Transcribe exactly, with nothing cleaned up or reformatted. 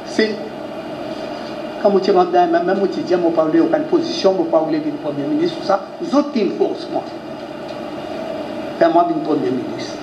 C'est quand je rentre dans même je dis, je parle aucune position, je parle du Premier ministre, tout ça, vous autres une force, moi. Fais-moi une Premier ministre.